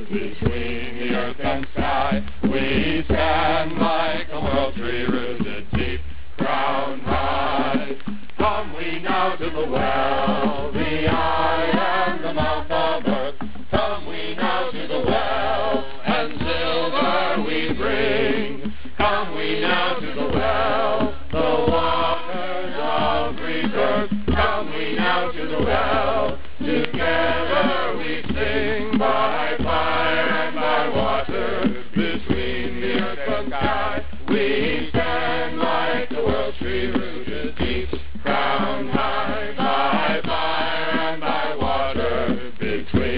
between the earth and sky. We stand like a world tree rooted deep, crowned high. Come we now to the well, the eye and the mouth of earth. Come we now to the well, and silver we bring. Come we now to the well, the waters of rebirth. Come we now to the well, together we sing by fire and by water, between the earth and sky. We stand like the world tree rooted deep, crowned high by fire and by water, between